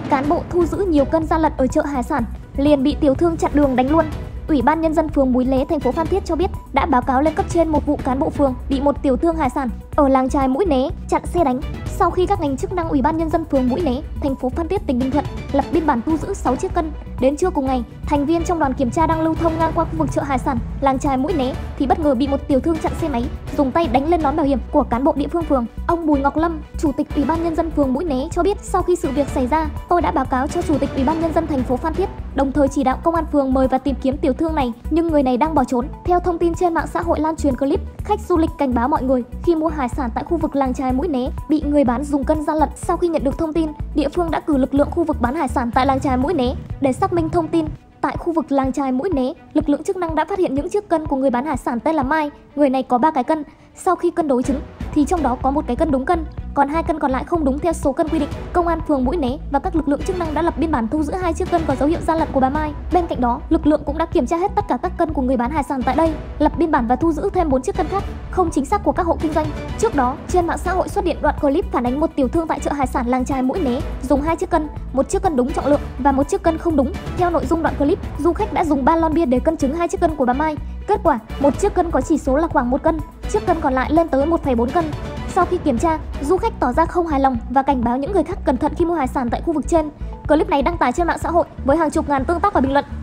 Cán bộ thu giữ nhiều cân gian lận ở chợ hải sản, liền bị tiểu thương chặn đường đánh luôn. Ủy ban nhân dân phường Búi Lé, thành phố Phan Thiết cho biết đã báo cáo lên cấp trên một vụ cán bộ phường bị một tiểu thương hải sản ở làng chài Mũi Né chặn xe đánh. Sau khi các ngành chức năng Ủy ban nhân dân phường Mũi Né, thành phố Phan Thiết, tỉnh Bình Thuận lập biên bản thu giữ 6 chiếc cân, đến trưa cùng ngày, thành viên trong đoàn kiểm tra đang lưu thông ngang qua khu vực chợ hải sản làng chài Mũi Né thì bất ngờ bị một tiểu thương chặn xe máy, dùng tay đánh lên nón bảo hiểm của cán bộ địa phương phường. Ông Bùi Ngọc Lâm, chủ tịch Ủy ban nhân dân phường Mũi Né cho biết, sau khi sự việc xảy ra, tôi đã báo cáo cho chủ tịch Ủy ban nhân dân thành phố Phan Thiết, đồng thời chỉ đạo công an phường mời và tìm kiếm tiểu thương này, nhưng người này đang bỏ trốn. Theo thông tin trên mạng xã hội lan truyền clip, khách du lịch cảnh báo mọi người khi mua hải sản tại khu vực làng chài Mũi Né bị người bán dùng cân gian lận. Sau khi nhận được thông tin, địa phương đã cử lực lượng khu vực bán hải sản tại làng chài Mũi Né để xác minh thông tin. Tại khu vực làng chài Mũi Né, lực lượng chức năng đã phát hiện những chiếc cân của người bán hải sản tên là Mai. Người này có 3 cái cân. Sau khi cân đối trứng thì trong đó có một cái cân đúng cân, còn 2 cân còn lại không đúng theo số cân quy định. Công an phường Mũi Né và các lực lượng chức năng đã lập biên bản thu giữ 2 chiếc cân có dấu hiệu gian lận của bà Mai. Bên cạnh đó, lực lượng cũng đã kiểm tra hết tất cả các cân của người bán hải sản tại đây, lập biên bản và thu giữ thêm 4 chiếc cân khác không chính xác của các hộ kinh doanh. Trước đó, trên mạng xã hội xuất hiện đoạn clip phản ánh một tiểu thương tại chợ hải sản làng chài Mũi Né dùng 2 chiếc cân, một chiếc cân đúng trọng lượng và một chiếc cân không đúng. Theo nội dung đoạn clip, du khách đã dùng 3 lon bia để cân chứng 2 chiếc cân của bà Mai. Kết quả, một chiếc cân có chỉ số là khoảng 1 cân, chiếc cân còn lại lên tới 1,4 cân. Sau khi kiểm tra, du khách tỏ ra không hài lòng và cảnh báo những người khác cẩn thận khi mua hải sản tại khu vực trên. Clip này đăng tải trên mạng xã hội với hàng chục ngàn tương tác và bình luận.